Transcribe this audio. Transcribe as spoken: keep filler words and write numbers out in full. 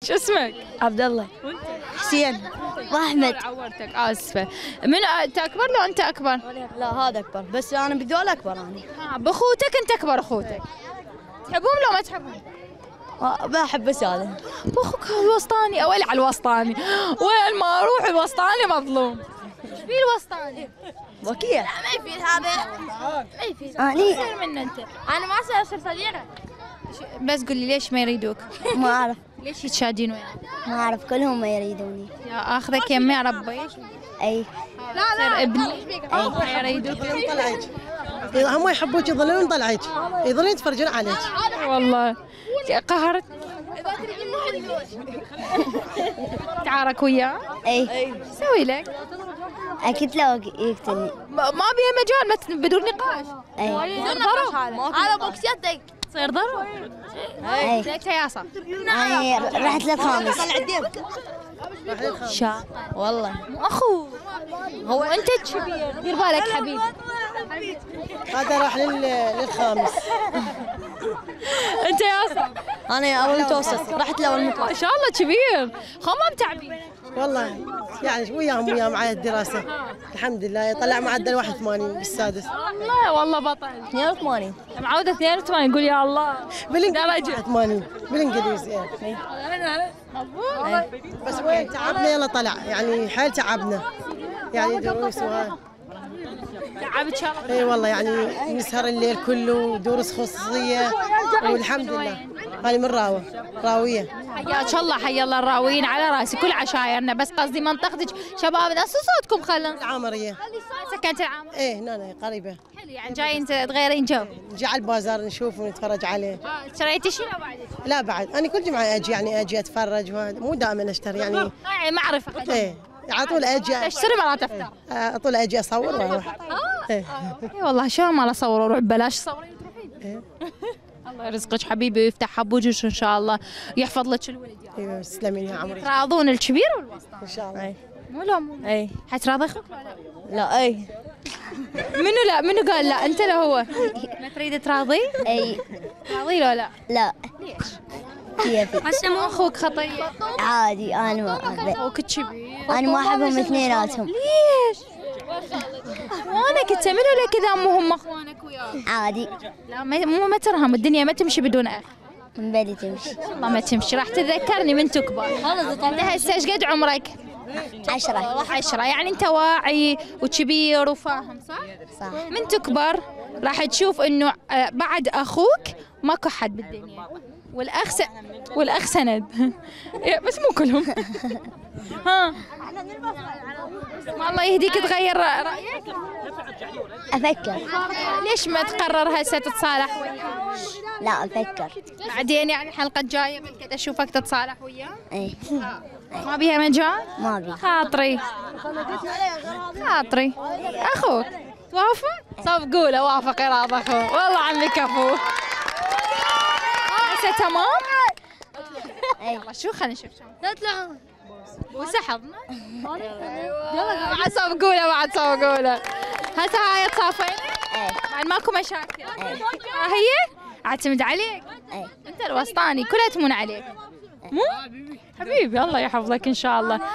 شو اسمك؟ عبد الله. وانت؟ حسين. واحمد. عورتك اسفه. من انت اكبر لو انت اكبر؟ لا هذا اكبر بس انا بدول اكبر انا. ها باخوتك انت اكبر اخوتك. تحبهم لو ما تحبهم؟ بحب بس هذا. باخوك الوسطاني او على الوسطاني، وين ما اروح الوسطاني مظلوم. ايش في الوسطاني؟ وكيل. ما يفيد هذا. ما يفيد. اني اكثر من انت. انا ما اصير اصير صديقه. بس قولي ليش ما يريدوك؟ ما اعرف. ليش يتشادين وياك؟ ما اعرف كلهم ما يريدوني. يا اخذك يمي اربيك. اي. لا لا ابني. اي ما يريدوك. هم ما يحبوك يظلون يطلعك، يظلون يتفرجون عليك. والله قهرت. تعارك وياه؟ اي. سوي لك؟ اكيد لو يقتلني. ما ما بيها مجال، ما ت- بدون نقاش. اي. يصير ضرب. هذا بوكس يدك. يصير ضرب. اي. لك تياسة. انا رحت للخامس. شا والله. مو اخو. هو انت كبير، دير بالك حبيبي. هذا راح لل- للخامس. انت ياسر. انا اول متوسط رحت لاول ما متوسط. شاء الله كبير. خو ما متعبين. والله يعني وياهم وياهم معي الدراسة الحمد لله طلع معدل واحد وثمانين بالسادس. لا والله بطل. اثنين وثمانين. معودة اثنين وثمانين يقول يا الله. بالانجليزي واحد وثمانين بالانجليزي يعني. بس وين تعبنا يلا طلع يعني حيل تعبنا يعني دروس وهاي. تعب ان شاء الله. اي والله يعني نسهر الليل كله دروس خصوصية والحمد لله. هذه من راوة راوية. حياك الله، حيا الله الراويين على راسي كل عشايرنا، بس قصدي منطقتك شباب نفس صوتكم خلنا. العامرية. سكنت العام. ايه هنا قريبة. حلو يعني جايين تغيرين جو. نجي على البازار نشوف ونتفرج عليه. اه شريتي شيء لو بعد؟ لا بعد انا كل جمعة اجي يعني اجي اتفرج وهذا مو دائما اشتري يعني. اه معرفة. ايه على طول اجي اشتري مرات افتر. على طول اجي اصور واروح. ايه اي والله شو ما اصور واروح ببلاش تصورين وتروحين. ايه الله يرزقك حبيبي ويفتح بوجهك ان شاء الله ويحفظ لك الولد. ايوه تسلمين يا عمري تراضون الكبير والوسطى؟ ان شاء الله. مو لا مو اي. حتراضي اخوك ولا لا؟ لا اي. منو لا منو قال لا انت لا هو؟ ما تريد تراضي؟ اي. تراضي له لا؟ لا. ليش؟ كيفي. هسه مو اخوك خطيه. عادي انا ما احبه. اخوك كبير. انا ما احبهم اثنيناتهم. ليش؟ اخوانك انت منو لك كذا مو هم اخوانك وياك؟ عادي. لا ما مو ما ترهم الدنيا ما تمشي بدون اخ. من بالي تمشي. والله ما تمشي، راح تتذكرني من تكبر. انت هسه ايش قد عمرك؟ عشرة. عشرة، يعني انت واعي وكبير وفاهم صح؟ صح. من تكبر راح تشوف انه آه، بعد اخوك ماكو حد بالدنيا، والاخ س... والاخ سند. إيه، بس مو كلهم. ها الله يهديك تغير رايك. افكر. ليش ما تقرر هسه تتصالح وياه؟ لا افكر. بعدين يعني الحلقه الجايه بالكذا اشوفك تتصالح وياه. اي. ما بيها مجال؟ ما بي. خاطري خاطري اخوك توافق؟ صفقوا له وافق يراض اخوه، والله عمي كفو. هسه تمام؟ اي. يلا شو خلينا نشوف شو نطلع. بوسه حظنا. يلا بعد صفقوا له بعد صفقوا له. هسه هاي تصافين؟ اي. بعد ماكو مشاكل. ها هي؟ اعتمد عليك. اي. انت الوسطاني كلها تمون عليك. مو؟ حبيبي الله يحفظك ان شاء الله.